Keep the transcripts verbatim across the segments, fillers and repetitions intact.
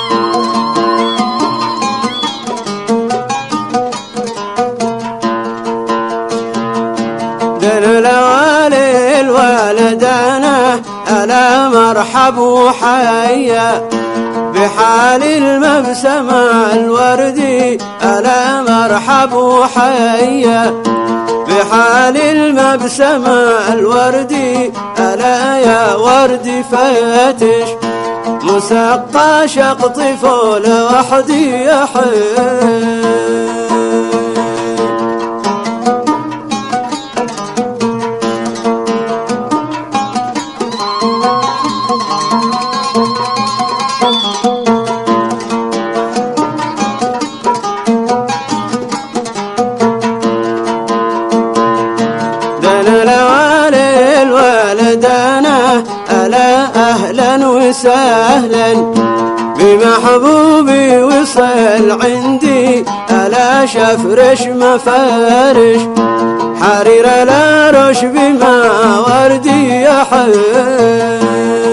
دن لوالي الوالدانا ألا مرحب وحيا بحال المبسمة الوردي ألا مرحب وحيا بحال المبسمة الوردي ألا يا وردي فاتش مسقى شقطف لوحدي يا حي لوالي الوالدانا ألا أهلا وسهلا بمحبوبي وصل عندي ألا شفرش مفارش حرير لا رش بما وردي يا حي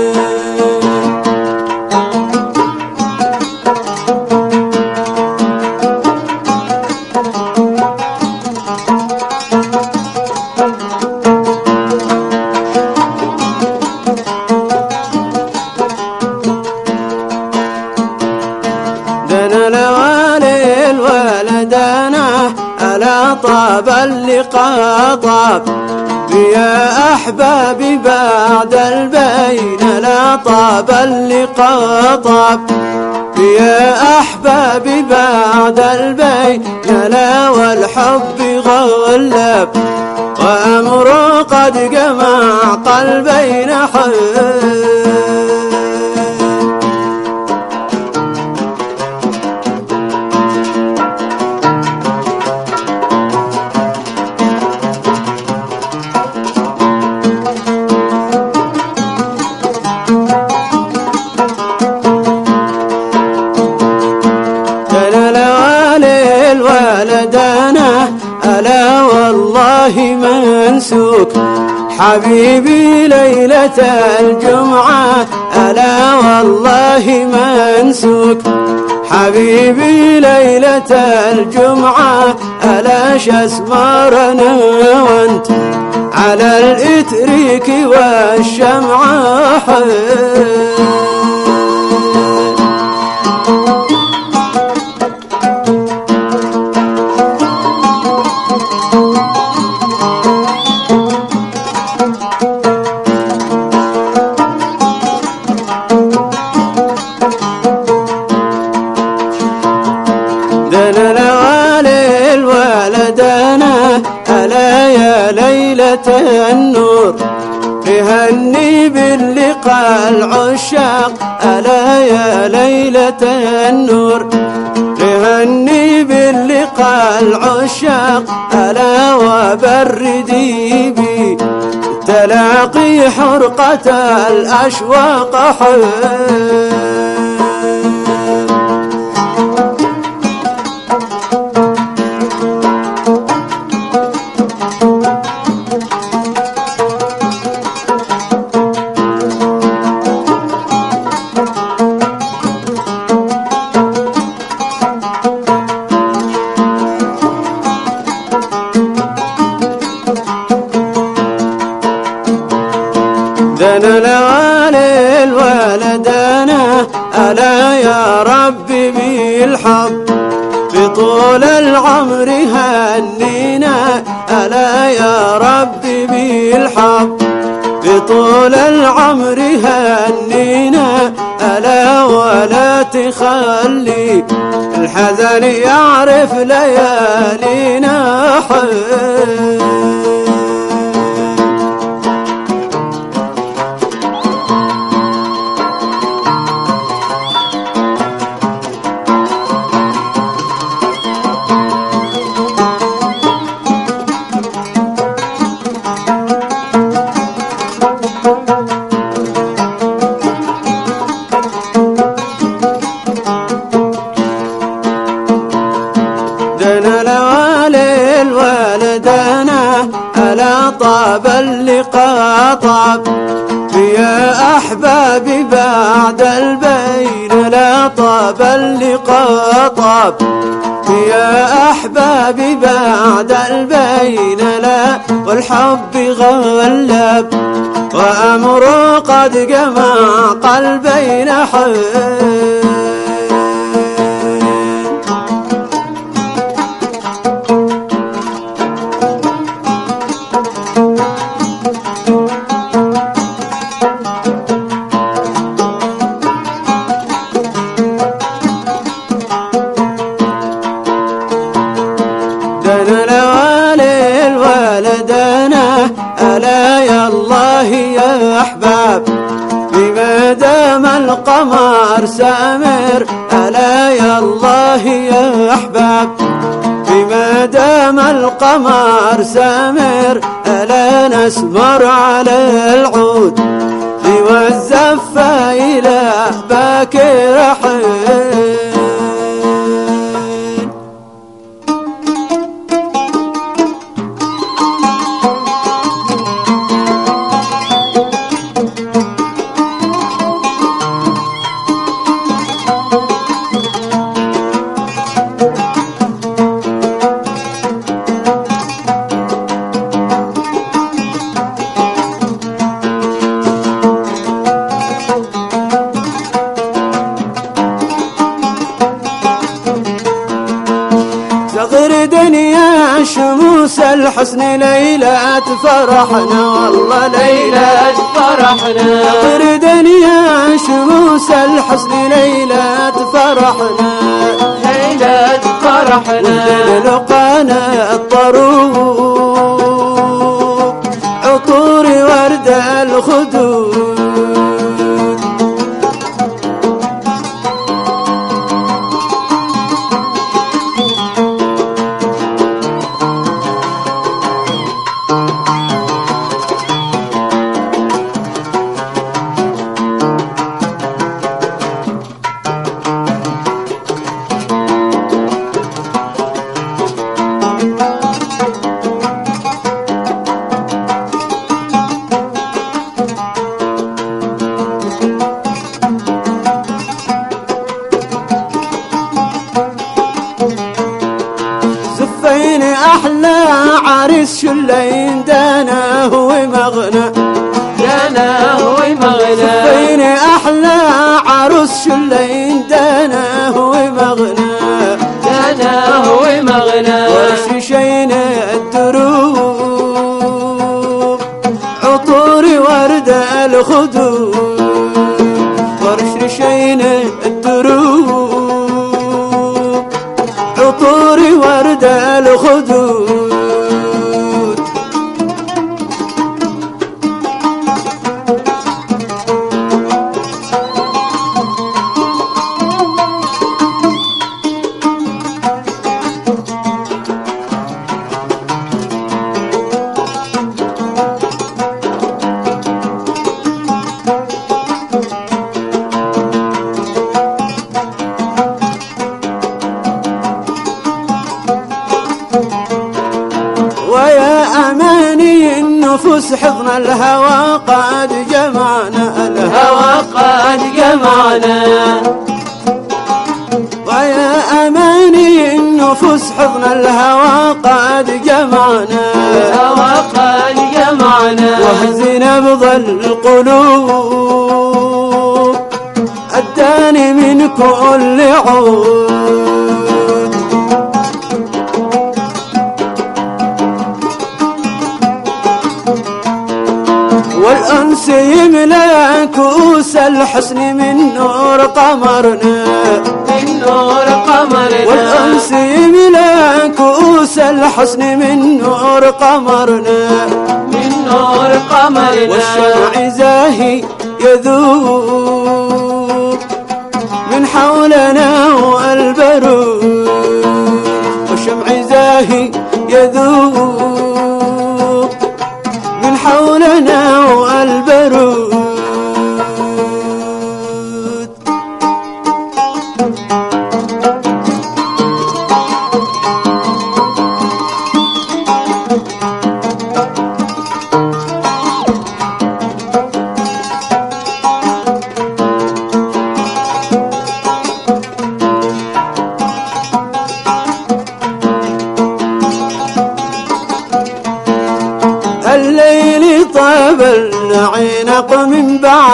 دنا لوالي الوالدانا ألا طاب اللقاء طاب يا أحبابي بعد البين لا طاب اللقاء طاب يا أحبابي بعد البين لا والحب غلب وأمر قد جمع قلبين حي الوالدانا ألا والله منسوك حبيبي ليلة الجمعة ألا والله منسوك حبيبي ليلة الجمعة ألا شسمارنا وانت على الإتريك والشمعة حي دنا لوالي الوالدانا ألا يا ليلة النور تهني باللقاء العشاق ألا يا ليلة النور تهني باللقاء العشاق ألا وبردي بي تلاقي حرقة الأشواق حي دنا لوالي الوالدانا ألا يا ربي بالحب بطول العمر هنينا ألا يا ربي بالحب بطول العمر هنينا ألا ولا تخلي الحزن يعرف ليالينا حي دنا لوالي الوالدانا ألا طاب اللقاء طاب يا أحبابي بعد البين لا ألا طاب اللقاء طاب. يا أحبابي بعد البين لا والحب غلب، وأمر قد جمع قلبين حين. دنا لوالي الولدنا ألا يا الله يا أحباب، بما دام القمر سامر ألا يا الله يا أحباب، بما دام القمر سامر ألا نسمر على العود والزفة إلى باكر حين. صغر دنيا شموس الحسن ليلة فرحنا، والله ليلة فرحنا. صغر دنيا شموس الحسن ليلة فرحنا، ليلة فرحنا. لقانا الطروب عطور ورد الخدود، أحلى عريس شلين داناه ومغنى، داناه ومغنى. فين أحلى عروس شلين داناه ومغنى، داناه ومغنى. وشيشين الدروب عطور ورد الخدود، ورشرشين الدروب عطور ورد الخدود. ويا أماني النفوس حضن الهوى قد جمعنا، الهوى قد جمعنا. ويا أماني النفوس حضن الهوى قد جمعنا، الهوى قد جمعنا. وهز نبض القلوب الداني من كل عود، والأنس يملأ كؤوس الحسن من نور قمرنا، من نور قمرنا. والأنس يملأ كؤوس الحسن من نور قمرنا، من نور قمرنا. والشمع زاهي يذوب من حولنا والبرود، والشمع زاهي يذوب من حولنا والبرود.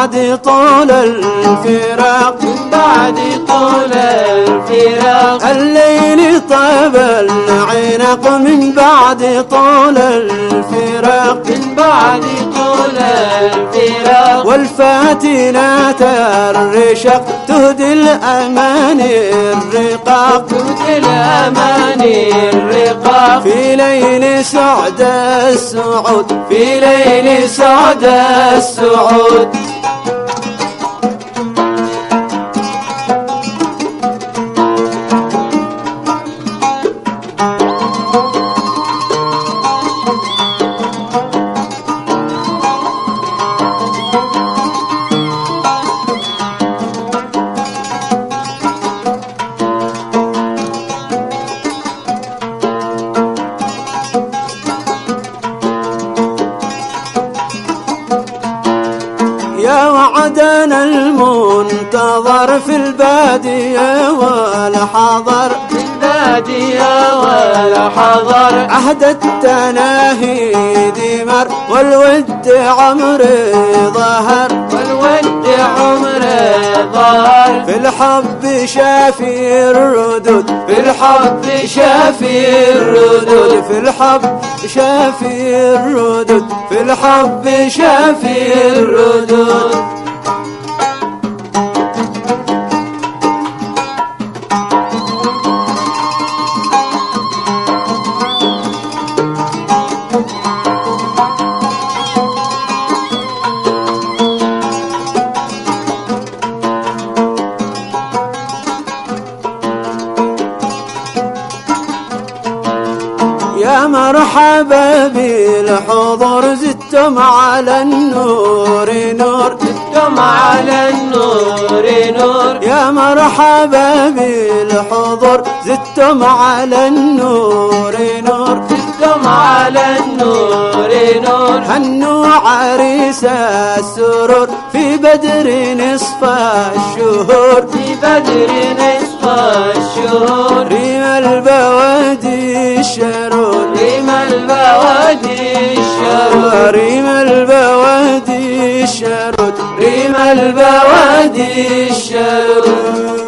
بعد طول الفراق من بعد طول الفراق الليل طاب العنق من بعد طول الفراق من بعد طول الفراق والفاتنات الرشق تهدي الأماني الرقاق تهدي الأماني الرقاق في ليل سعد السعود في ليل سعد السعود يا وعدنا المنتظر في البادية والحضر في البادية والحضر عهد التناهي دمر والود عمري ظهر والود عمره ظهر في الحب شافي الردود في الحب شافي الردود في الحب شافي الردود في الحب شافي الردود يا مرحبا بالحضور زدتم على النور نور زدتم على النور نور يا مرحبا بالحضور زدتم على النور نور زدتم على النور نور هنوا عريس السرور في بدر نصف الشهور في بدر نصف الشهور ريم البوادي الشرور ريم البوادي الشرور ريم البوادي الشرور ريم البوادي الشرور